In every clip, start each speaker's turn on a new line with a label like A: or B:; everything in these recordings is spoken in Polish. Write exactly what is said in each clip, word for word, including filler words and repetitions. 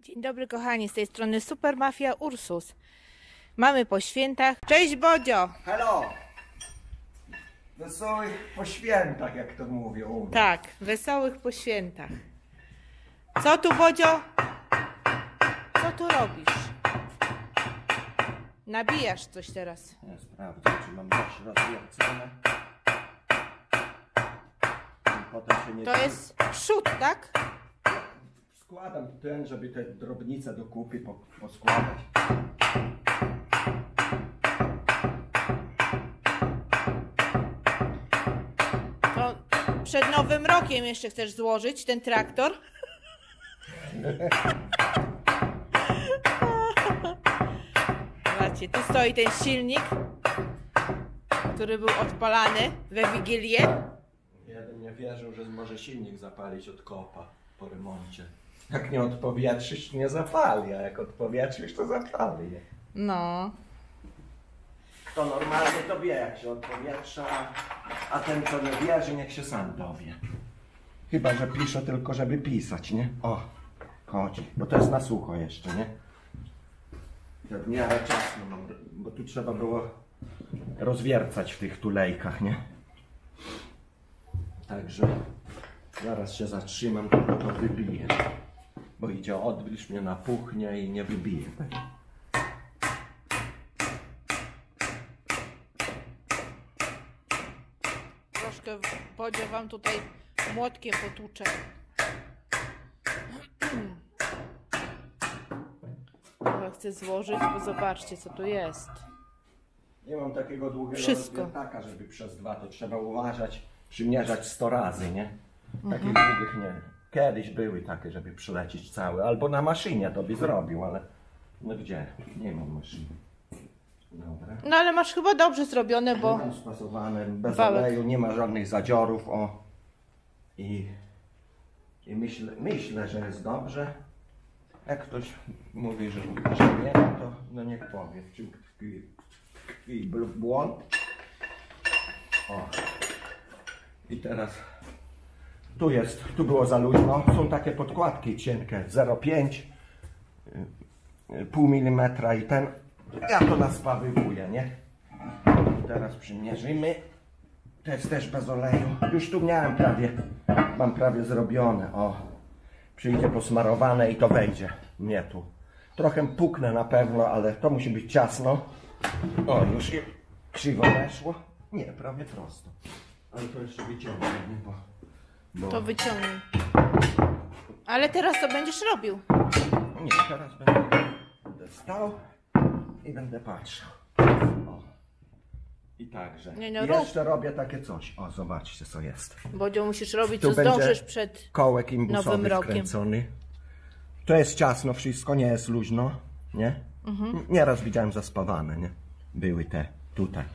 A: Dzień dobry kochani, z tej strony Super Mafia Ursus. Mamy po świętach. Cześć Bodzio!
B: Hello! Wesołych po świętach, jak to mówią.
A: Tak, wesołych po świętach. Co tu Bodzio? Co tu robisz? Nabijasz coś teraz.
B: Ja sprawdzę, czy mam też rozwiercone. I potem się nie...
A: To jest przód, tak?
B: Składam ten, żeby te drobnice do kupy po, poskładać.
A: To przed Nowym Rokiem jeszcze chcesz złożyć ten traktor? Zobaczcie, tu stoi ten silnik, który był odpalany we Wigilię.
B: Ja bym nie wierzył, że może silnik zapalić od kopa po remoncie. Jak nie odpowietrzysz, nie zapali, a jak odpowietrzysz, to zapali.
A: No.
B: To normalnie to wie, jak się odpowietrza, a ten, co nie wierzy, niech się sam dowie. Chyba że pisze tylko, żeby pisać, nie? O, chodzi, bo to jest na sucho jeszcze, nie? Ja w miarę czasu mam, bo tu trzeba było rozwiercać w tych tulejkach, nie? Także zaraz się zatrzymam, tylko to wybiję. Bo idzie odbliż mnie napuchnie i nie wybije.
A: Troszkę Bodzio wam tutaj młotkiem potłuczę. Chyba chcę złożyć, bo zobaczcie co tu jest.
B: Nie mam takiego długiego
A: Wszystko.
B: rozwiertaka, żeby przez dwa, to trzeba uważać, przymierzać sto razy, nie? Takich mhm. długich nie. Kiedyś były takie, żeby przylecieć całe, albo na maszynie to by zrobił, ale no gdzie? Nie mam maszyny. Dobra.
A: No ale masz chyba dobrze zrobione, bo...
B: Mam spasowane, bez
A: wałek.
B: oleju, nie ma żadnych zadziorów, o. I, i myślę, myślę, że jest dobrze. Jak ktoś mówi, że, że nie, to no niech powie, w czym tkwi, tkwi błąd. O. I teraz tu jest, tu było za luźno, są takie podkładki cienkie, zero przecinek pięć, pół milimetra i ten, ja to naspawywuję, nie? I teraz przymierzymy, to jest też bez oleju, już tu miałem prawie, mam prawie zrobione, o, przyjdzie posmarowane i to wejdzie mnie tu. Trochę puknę na pewno, ale to musi być ciasno, o, już krzywo weszło, nie, prawie prosto. Ale to jeszcze wyciągnę, nie? Bo, bo...
A: To wyciągnij. Ale teraz to będziesz robił.
B: Nie, teraz będę, będę stał i będę patrzył. O. I także. Nie, no, I jeszcze robię takie coś. O, zobaczcie co jest.
A: Bodzio, musisz robić
B: Tu
A: co zdążysz przed
B: kołek imbusowy
A: Nowym Rokiem.
B: wkręcony. To jest ciasno wszystko, nie jest luźno, nie? Mhm. Nieraz widziałem zaspawane, nie? Były te tutaj.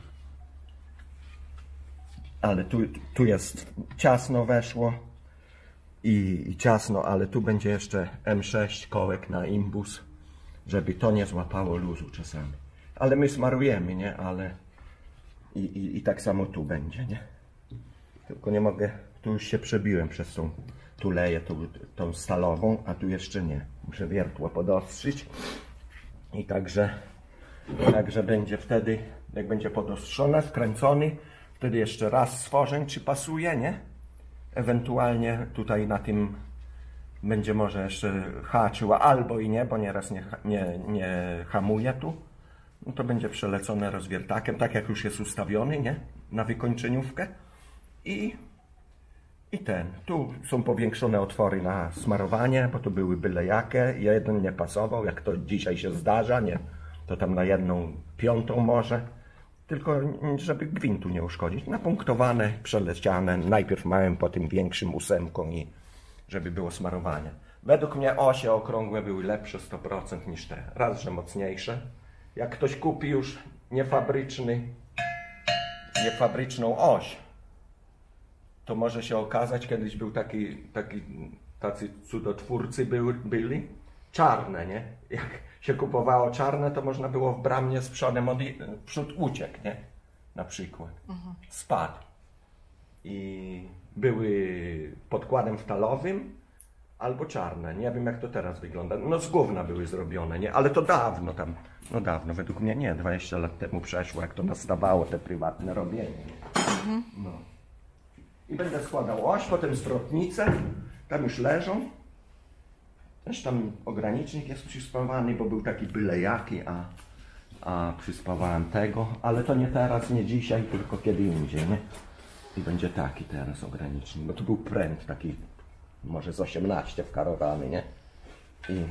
B: Ale tu, tu jest ciasno weszło i, i ciasno, ale tu będzie jeszcze M sześć kołek na imbus, żeby to nie złapało luzu czasami. Ale my smarujemy, nie? Ale i, i, i tak samo tu będzie, nie? Tylko nie mogę, tu już się przebiłem przez tą tuleję, tą, tą stalową, a tu jeszcze nie. Muszę wiertło podostrzyć i także, także będzie wtedy, jak będzie podostrzone, wkręcony, wtedy jeszcze raz stworzeń, czy pasuje, nie? Ewentualnie tutaj na tym będzie może jeszcze haczyła, albo i nie, bo nieraz nie, nie, nie hamuje tu. No to będzie przelecone rozwiertakiem, tak jak już jest ustawiony, nie? Na wykończeniówkę. I, i ten. Tu są powiększone otwory na smarowanie, bo tu były byle jakie. Jeden nie pasował, jak to dzisiaj się zdarza, nie? To tam na jedną piątą może. Tylko żeby gwintu nie uszkodzić. Napunktowane, przeleciane, najpierw małym, potem większym ósemką i żeby było smarowanie. Według mnie osie okrągłe były lepsze sto procent niż te. Raz, że mocniejsze. Jak ktoś kupi już niefabryczny, niefabryczną oś, to może się okazać, kiedyś był taki, taki tacy cudotwórcy były, byli, czarne, nie? Jak się kupowało czarne, to można było w bramie z przodem, od, przód uciekł, nie? Na przykład. Mhm. Spadł. I były podkładem stalowym, albo czarne. Nie wiem jak to teraz wygląda. No z gówna były zrobione, nie? Ale to dawno tam, no dawno, według mnie nie, dwadzieścia lat temu przeszło, jak to nastawało te prywatne robienie. Mhm. No. I będę składał oś, potem zwrotnice, tam już leżą. Też tam ogranicznik jest przyspawany, bo był taki byle jaki, a, a przyspawałem tego, ale to nie teraz, nie dzisiaj, tylko kiedy indziej, nie? I będzie taki teraz ogranicznik, bo to był pręt taki, może z osiemnaście wkarowany, nie? I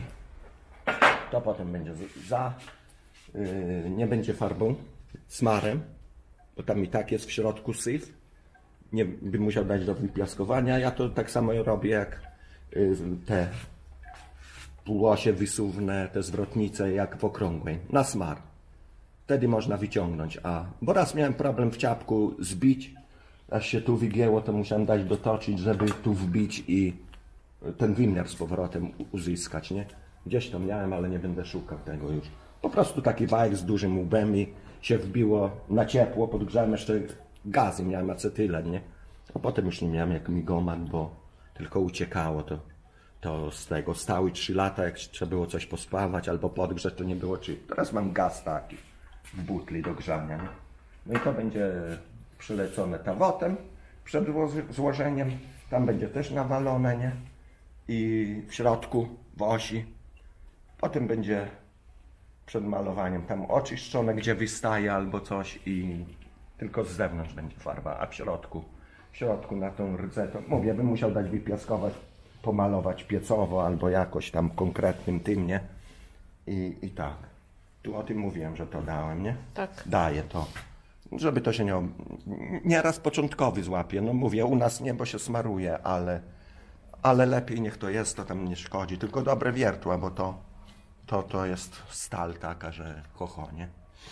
B: to potem będzie za, yy, nie będzie farbą, smarem, bo tam i tak jest w środku syf, nie bym musiał dać do wypiaskowania, ja to tak samo robię jak yy, te półosie wysuwne, te zwrotnice jak w okrągłej, na smar. Wtedy można wyciągnąć, a bo raz miałem problem w ciapku zbić, aż się tu wygięło, to musiałem dać dotoczyć, żeby tu wbić i ten wymiar z powrotem uzyskać, nie? Gdzieś to miałem, ale nie będę szukał tego już. Po prostu taki wajek z dużym łbem i się wbiło na ciepło, podgrzałem jeszcze gazy, miałem acetylen, nie? A potem już nie miałem jak migomat, bo tylko uciekało to. To z tego stały trzy lata, jak trzeba było coś pospawać albo podgrzać, to nie było czy. Teraz mam gaz taki w butli do grzania, nie? No i to będzie przylecone tawotem przed złożeniem. Tam będzie też nawalone, nie? I w środku, w osi. Potem będzie przed malowaniem tam oczyszczone, gdzie wystaje albo coś i tylko z zewnątrz będzie farba, a w środku, w środku na tą rdzę, to mówię, bym musiał dać wypiaskować, pomalować piecowo albo jakoś tam konkretnym tym, nie? I, i tak. Tu o tym mówiłem, że to dałem, nie?
A: Tak.
B: Daję to. Żeby to się nie... Nieraz początkowy złapie. No mówię, u nas nie, bo się smaruje, ale, ale lepiej niech to jest, to tam nie szkodzi. Tylko dobre wiertła, bo to, to, to jest stal taka, że ho, nie?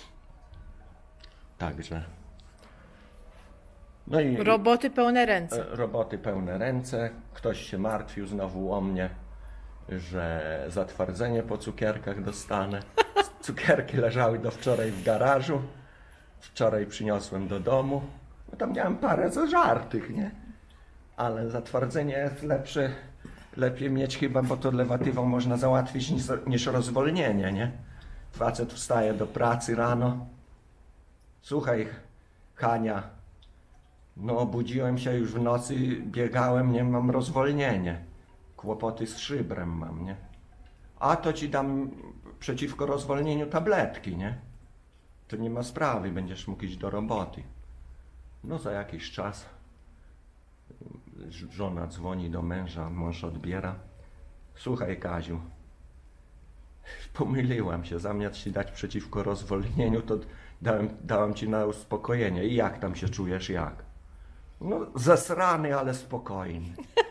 B: Także... No i
A: Roboty pełne ręce.
B: roboty pełne ręce. Ktoś się martwił znowu o mnie, że zatwardzenie po cukierkach dostanę. Cukierki leżały do wczoraj w garażu. Wczoraj przyniosłem do domu. No tam miałem parę zażartych, nie? Ale zatwardzenie jest lepsze, lepiej mieć chyba, bo to lewatywą można załatwić niż, niż rozwolnienie, nie? Facet wstaje do pracy rano. Słuchaj, Hania, no obudziłem się już w nocy, biegałem, nie mam rozwolnienie. Kłopoty z szybrem mam, nie? A to ci dam przeciwko rozwolnieniu tabletki, nie? To nie ma sprawy, będziesz mógł iść do roboty. No za jakiś czas żona dzwoni do męża, mąż odbiera. Słuchaj, Kaziu, pomyliłam się, zamiast ci dać przeciwko rozwolnieniu, to dałem, dałam ci na uspokojenie. I jak tam się czujesz, jak? No zesrany, ale spokojny.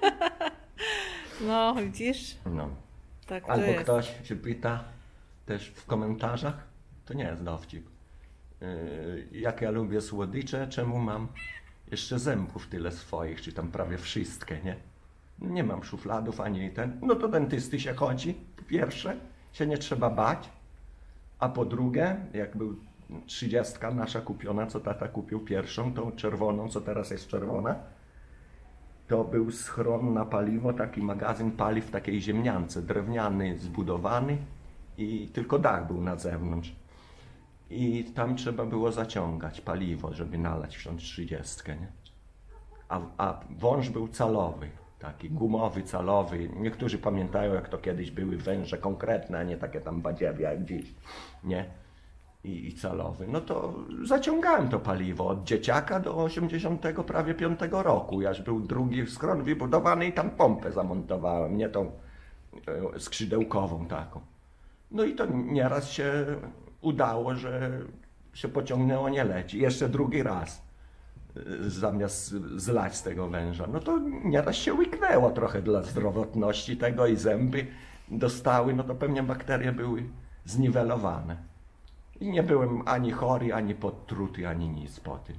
A: No, widzisz?
B: No.
A: Tak to
B: Albo
A: jest.
B: ktoś się pyta też w komentarzach, to nie jest dowcip, yy, jak ja lubię słodycze, czemu mam jeszcze zębów tyle swoich, czy tam prawie wszystkie, nie? Nie mam szufladów ani ten. No to dentysty się chodzi, po pierwsze, się nie trzeba bać, a po drugie, jak był trzydziestka nasza kupiona, co tata kupił pierwszą, tą czerwoną, co teraz jest czerwona, to był schron na paliwo, taki magazyn paliw w takiej ziemniance, drewniany, zbudowany i tylko dach był na zewnątrz. I tam trzeba było zaciągać paliwo, żeby nalać w tą trzydziestkę, nie? A, a wąż był calowy, taki gumowy, calowy. Niektórzy pamiętają, jak to kiedyś były węże konkretne, a nie takie tam badziewia jak dziś, nie? I, i calowy. No to zaciągałem to paliwo od dzieciaka do osiemdziesiątego prawie piątego roku. Aż był drugi schron wybudowany i tam pompę zamontowałem, nie tą e, skrzydełkową taką. No i to nieraz się udało, że się pociągnęło, nie leci. Jeszcze drugi raz e, zamiast zlać z tego węża. No to nieraz się łyknęło trochę dla zdrowotności tego i zęby dostały, no to pewnie bakterie były zniwelowane. I nie byłem ani chory, ani podtruty, ani nic po tym.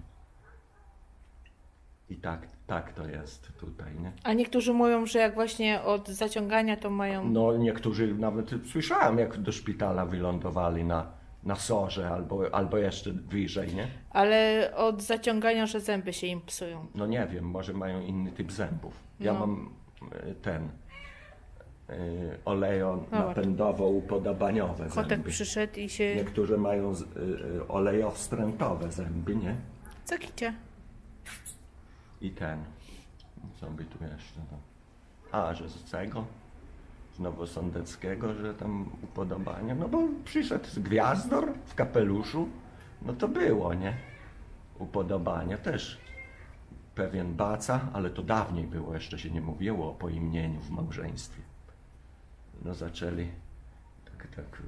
B: I tak, tak to jest tutaj, nie?
A: A niektórzy mówią, że jak właśnie od zaciągania to mają...
B: No niektórzy nawet słyszałem, jak do szpitala wylądowali na, na sorze albo, albo jeszcze wyżej, nie?
A: Ale od zaciągania, że zęby się im psują.
B: No nie wiem, może mają inny typ zębów. Ja
A: No.
B: mam ten, y, olejo-napędowo-upodabaniowe
A: Kotek
B: zęby.
A: przyszedł i się...
B: Niektórzy mają z, y, y, olejo-wstrętowe zęby, nie?
A: Co kicie?
B: I ten. Co by tu jeszcze? No. A, że z tego? Z Nowosądeckiego, że tam upodobanie. No bo przyszedł z Gwiazdor w kapeluszu. No to było, nie? Upodobanie też. Pewien baca, ale to dawniej było, jeszcze się nie mówiło o poimnieniu w małżeństwie. No zaczęli tak, tak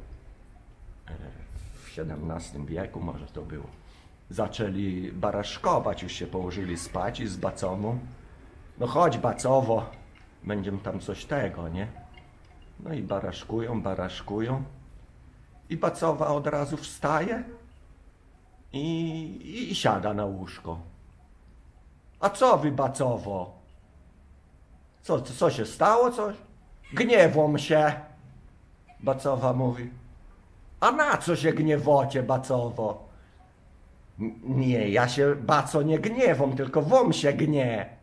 B: w siedemnastym wieku może to było. Zaczęli baraszkować, już się położyli spać i z bacową. No chodź bacowo, będziemy tam coś tego, nie? No i baraszkują, baraszkują. I bacowa od razu wstaje i, i, i siada na łóżko. A co wy, bacowo? Co, co, co się stało? Coś? Gniewą się. Bacowa mówi. A na co się gniewocie, bacowo? N- nie, ja się, baco, nie gniewam, tylko wam się gnie.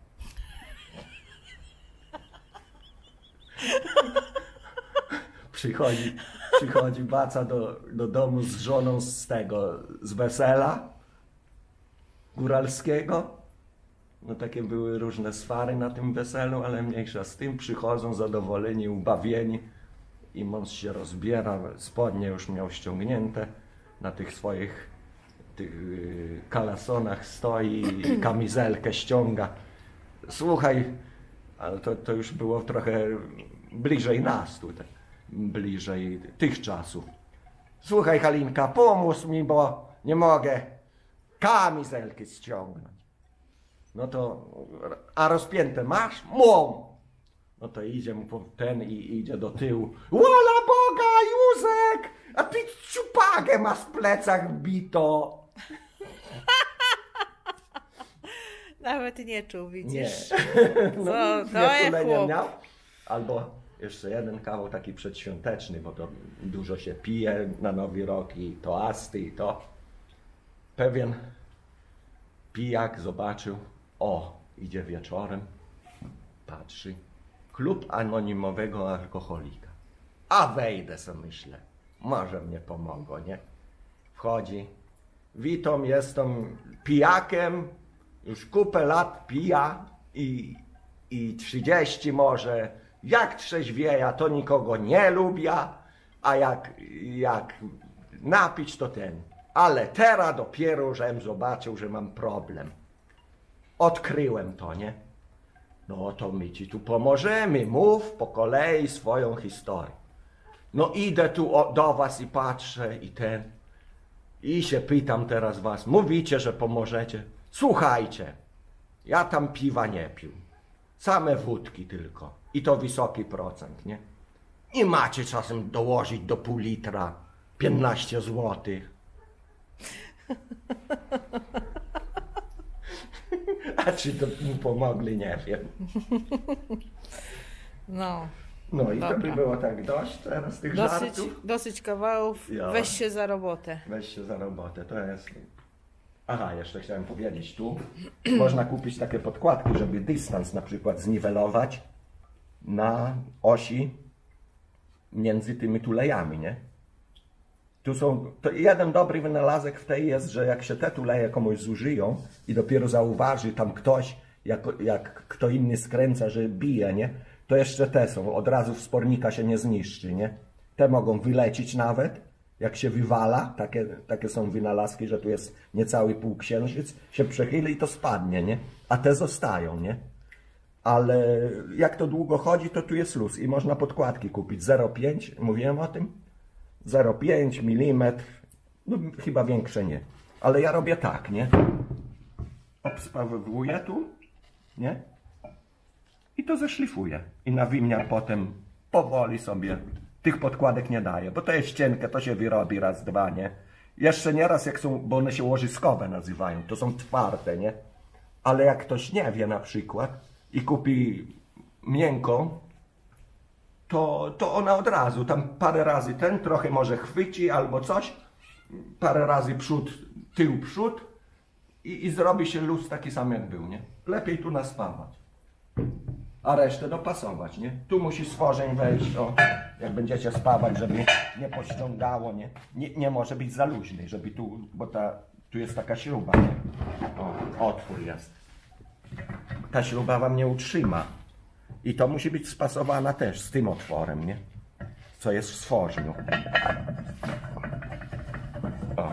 B: Przychodzi, przychodzi baca do, do domu z żoną z tego, z wesela góralskiego. No takie były różne swary na tym weselu, ale mniejsza z tym. Przychodzą zadowoleni, ubawieni i mąż się rozbiera, spodnie już miał ściągnięte, na tych swoich tych yy, kalasonach stoi i kamizelkę ściąga. Słuchaj, ale to, to już było trochę bliżej nas tutaj, bliżej tych czasów. Słuchaj, Halinka, pomóż mi, bo nie mogę kamizelki ściągnąć. No to, a rozpięte masz? Mam. No to idzie mu po ten i idzie do tyłu. Wola Boga, Józek! A ty ciupagę masz w plecach bito.
A: Nawet nie czuł,
B: Nie.
A: widzisz?
B: No,
A: Co, to jest
B: nie
A: chłop.
B: miał. Albo jeszcze jeden kawał taki przedświąteczny, bo to dużo się pije na Nowy Rok i toasty i to. Pewien pijak zobaczył, o, idzie wieczorem, patrzy, klub anonimowego alkoholika. A wejdę sobie, myślę, może mnie pomogą, nie? Wchodzi, witam, jestem pijakiem, już kupę lat pija i, i trzydzieści może, jak trzeźwieja, to nikogo nie lubię, a jak, jak napić to ten. Ale teraz dopiero, żem zobaczył, że mam problem. Odkryłem to, nie? No to my ci tu pomożemy, mów po kolei swoją historię. No idę tu o, do was i patrzę i ten, i się pytam teraz was, mówicie, że pomożecie? Słuchajcie, ja tam piwa nie pił, same wódki tylko i to wysoki procent, nie? I macie czasem dołożyć do pół litra piętnaście złotych. A czy to mu pomogli, nie wiem.
A: No,
B: No i to by
A: Dobra.
B: było tak dość teraz tych
A: dosyć,
B: żartów.
A: dosyć kawałów,
B: Ja.
A: weź się za robotę.
B: Weź się za robotę, to jest... Aha, jeszcze chciałem powiedzieć tu. Można kupić takie podkładki, żeby dystans na przykład zniwelować na osi między tymi tulejami, nie? Tu są, to jeden dobry wynalazek w tej jest, że jak się te tuleje komuś zużyją i dopiero zauważy tam ktoś, jak, jak kto inny skręca, że bije, nie? To jeszcze te są, od razu wspornika się nie zniszczy, nie? Te mogą wylecieć nawet, jak się wywala, takie, takie są wynalazki, że tu jest niecały półksiężyc, się przechyli i to spadnie, nie? A te zostają, nie? Ale jak to długo chodzi, to tu jest luz i można podkładki kupić, zero przecinek pięć, mówiłem o tym? zero przecinek pięć milimetrów, no chyba większe nie, ale ja robię tak, nie? Obspawowuję tu, nie? I to zeszlifuję i na wymiar potem powoli sobie tych podkładek nie daję, bo to jest cienkie, to się wyrobi raz, dwa, nie? Jeszcze nieraz jak są, bo one się łożyskowe nazywają, to są twarde, nie? Ale jak ktoś nie wie na przykład i kupi miękką, to, to ona od razu, tam parę razy ten trochę może chwyci albo coś, parę razy przód, tył, przód i, i zrobi się luz taki sam jak był, nie? Lepiej tu naspawać. a resztę dopasować, nie? Tu musi stworzeń wejść, o, jak będziecie spawać, żeby nie pościągało, nie? Nie, nie może być za luźny, żeby tu, bo ta, tu jest taka śruba, nie? O, otwór jest. Ta śruba wam nie utrzyma. I to musi być spasowana też z tym otworem, nie? Co jest w stworzniu. O.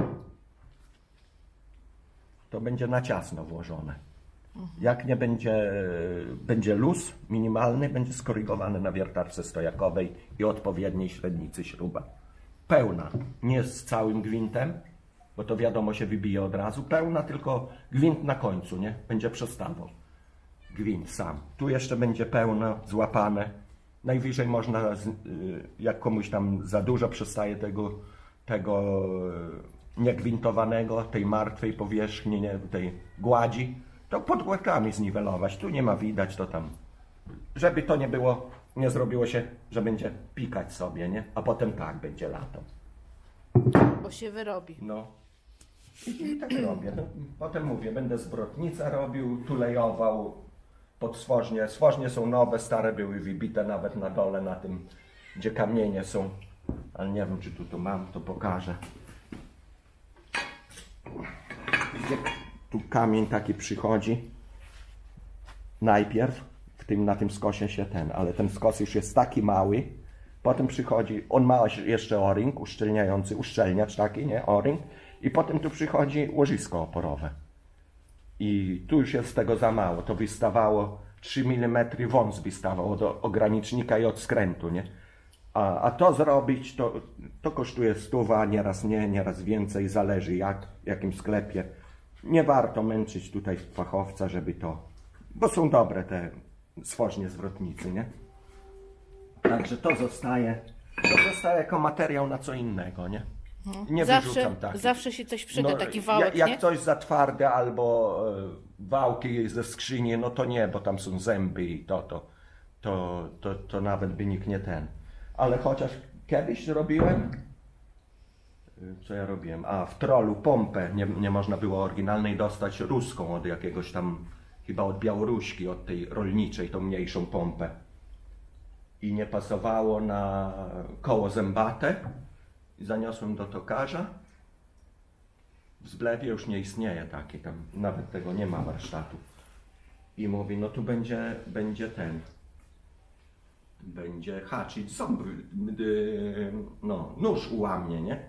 B: To będzie na ciasno włożone. Jak nie będzie, będzie luz minimalny, będzie skorygowany na wiertarce stojakowej i odpowiedniej średnicy śruba. Pełna, nie z całym gwintem, bo to wiadomo się wybije od razu. Pełna, tylko gwint na końcu, nie? Będzie przestawał. Gwint sam. Tu jeszcze będzie pełno, złapane. Najwyżej można, jak komuś tam za dużo przestaje tego, tego niegwintowanego, tej martwej powierzchni, nie, tej gładzi, to podgładkami zniwelować. Tu nie ma widać, to tam. Żeby to nie było, nie zrobiło się, że będzie pikać sobie, nie? A potem tak będzie latał.
A: Bo się wyrobi.
B: No. I, i tak robię. No, potem mówię, będę zbrotnicę robił, tulejował pod stworznie. Stworznie są nowe, stare były wybite nawet na dole, na tym, gdzie kamienie są. Ale nie wiem, czy tu to mam, to pokażę. Gdzie tu kamień taki przychodzi. Najpierw w tym, na tym skosie się ten, ale ten skos już jest taki mały. Potem przychodzi, on ma jeszcze o-ring uszczelniający, uszczelniacz taki, nie, o-ring. I potem tu przychodzi łożysko oporowe. I tu już jest tego za mało. To wystawało trzy milimetry, wąs wystawał od ogranicznika i od skrętu, nie? A, a to zrobić, to, to kosztuje stuwa, nieraz nie, nieraz więcej, zależy jak, w jakim sklepie. Nie warto męczyć tutaj fachowca, żeby to... Bo są dobre te stworznie zwrotnicy, nie? Także to zostaje, to zostaje jako materiał na co innego, nie? Nie
A: zawsze,
B: wyrzucam tak.
A: zawsze się coś przyda,
B: No,
A: taki wałek,
B: jak
A: nie?
B: coś za twarde albo e, wałki ze skrzyni, no to nie, bo tam są zęby i to, to, to, to, to nawet by nikt nie ten. Ale chociaż kiedyś robiłem, co ja robiłem? A, w trollu pompę, nie, nie można było oryginalnej dostać, ruską od jakiegoś tam, chyba od Białoruśki, od tej rolniczej, tą mniejszą pompę. I nie pasowało na koło zębate. I zaniosłem do tokarza. W Zblewie już nie istnieje taki, tam nawet tego nie ma warsztatu. I mówi, no tu będzie, będzie ten, będzie haczyć ząb, no, nóż ułamie, nie?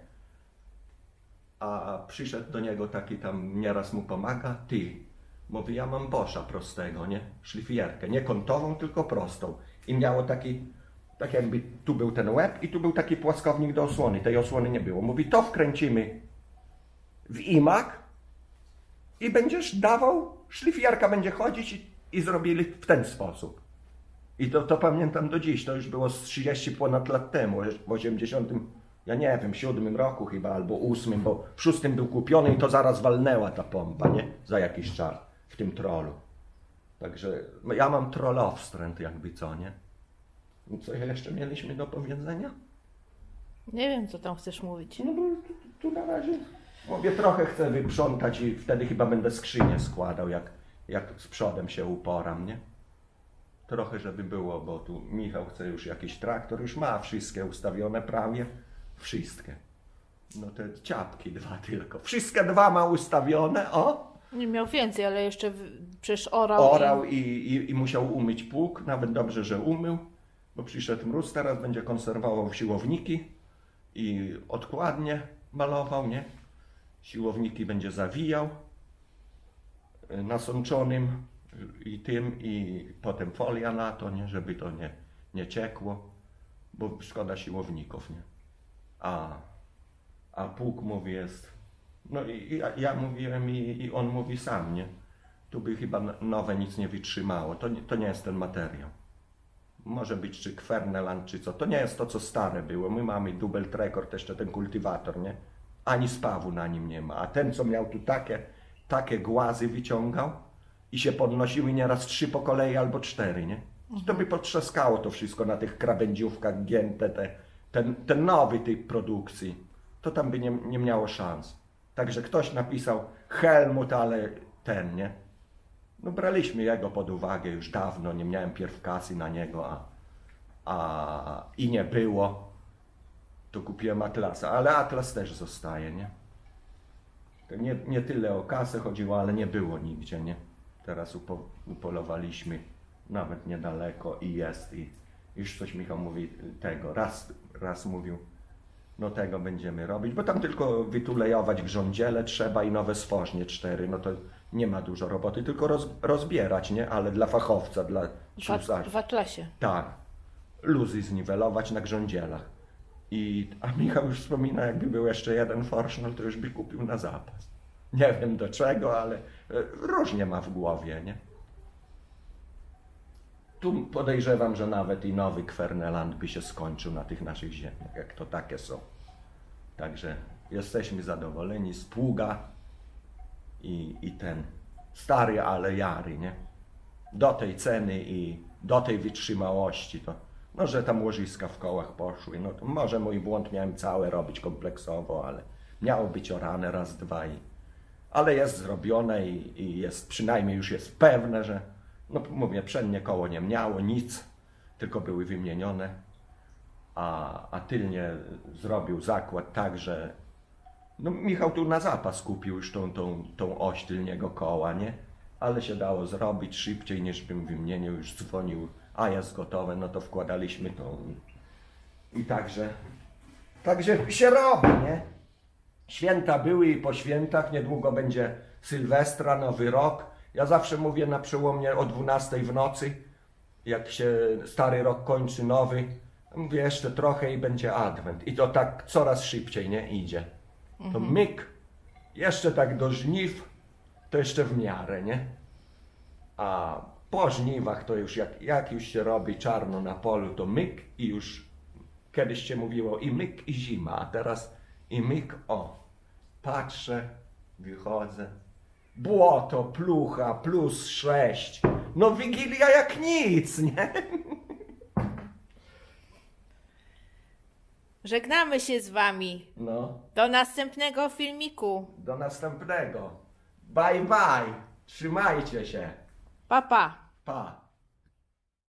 B: A przyszedł do niego taki tam, nieraz mu pomaga, ty, mówi, ja mam Boscha prostego, nie? Szlifierkę, nie kątową, tylko prostą. I miało taki, tak jakby tu był ten łeb i tu był taki płaskownik do osłony. Tej osłony nie było. Mówi, to wkręcimy w imak i będziesz dawał, szlifierka będzie chodzić i, i zrobili w ten sposób. I to, to pamiętam do dziś. To już było z trzydzieści ponad lat temu, w osiemdziesiątym, ja nie wiem, siódmym roku chyba, albo ósmym, bo w szóstym był kupiony i to zaraz walnęła ta pompa, nie? Za jakiś czas w tym trollu. Także no, ja mam trollowstręt jakby co, nie? Co jeszcze mieliśmy do powiedzenia?
A: Nie wiem, co tam chcesz mówić.
B: No bo tu, tu na razie mówię, trochę chcę wyprzątać i wtedy chyba będę skrzynię składał, jak, jak z przodem się uporam, nie? Trochę, żeby było, bo tu Michał chce już jakiś traktor, już ma wszystkie ustawione prawie, wszystkie. No te ciapki dwa tylko, wszystkie dwa ma ustawione, o!
A: Nie miał więcej, ale jeszcze w, przecież orał.
B: Orał i, i, i musiał umyć pług, nawet dobrze, że umył. Bo przyszedł mróz, teraz będzie konserwował siłowniki i odkładnie malował, nie? Siłowniki będzie zawijał nasączonym i tym, i potem folia na to, nie? Żeby to nie, nie ciekło, bo szkoda siłowników, nie? A, a pług mówi jest, no i, i ja, ja mówiłem i, i on mówi sam, nie? Tu by chyba nowe nic nie wytrzymało, to nie, to nie jest ten materiał. Może być czy Kwerneland, czy co. To nie jest to, co stare było. My mamy Double Record, jeszcze ten kultywator, nie? Ani spawu na nim nie ma. A ten, co miał tu takie, takie głazy wyciągał i się podnosiły nieraz trzy po kolei albo cztery, nie? I to by potrzaskało to wszystko na tych krawędziówkach gięte, te, ten, ten nowy typ produkcji. To tam by nie, nie miało szans. Także ktoś napisał Helmut, ale ten, nie? No braliśmy jego pod uwagę już dawno, nie miałem pierw kasy na niego, a, a i nie było, to kupiłem Atlasa, ale Atlas też zostaje, nie? To nie, nie tyle o kasę chodziło, ale nie było nigdzie, nie? Teraz upo, upolowaliśmy nawet niedaleko i jest, i już coś Michał mówi tego, raz, raz mówił, no tego będziemy robić, bo tam tylko wytulejować grządziele trzeba i nowe stworznie cztery, no to nie ma dużo roboty, tylko roz, rozbierać, nie? Ale dla fachowca, dla ślusarzy.
A: W Atlasie.
B: Tak, luzy zniwelować na grządzielach. I, a Michał już wspomina, jakby był jeszcze jeden forsznel, to już by kupił na zapas. Nie wiem do czego, ale różnie ma w głowie, nie? Tu podejrzewam, że nawet i nowy Kwerneland by się skończył na tych naszych ziemiach, jak to takie są. Także jesteśmy zadowoleni z pługa i, i ten stary, ale jary, nie? Do tej ceny i do tej wytrzymałości, to no, że tam łożyska w kołach poszły, no to może mój błąd, miałem całe robić kompleksowo, ale miało być orane raz, dwa i ale jest zrobione i, i jest, przynajmniej już jest pewne, że no mówię, przednie koło nie miało nic, tylko były wymienione, a, a tylnie zrobił zakład tak, że no Michał tu na zapas kupił już tą, tą, tą oś tylniego koła, nie? Ale się dało zrobić szybciej niż bym wymienił, już dzwonił, a jest gotowe, no to wkładaliśmy tą i, i także, także się robi, nie? Święta były i po świętach, niedługo będzie Sylwestra, Nowy Rok. Ja zawsze mówię na przełomie o dwunastej w nocy, jak się stary rok kończy, nowy, mówię jeszcze trochę i będzie Adwent. I to tak coraz szybciej, nie, idzie. To mhm. myk, jeszcze tak do żniw, to jeszcze w miarę, nie? A po żniwach to już jak, jak już się robi czarno na polu, to myk i już kiedyś się mówiło i myk i zima, a teraz i myk, o, patrzę, wychodzę, błoto, plucha, plus sześć, no Wigilia jak nic, nie?
A: Żegnamy się z wami.
B: No.
A: Do następnego filmiku.
B: Do następnego. Bye bye. Trzymajcie się.
A: Pa, pa.
B: Pa.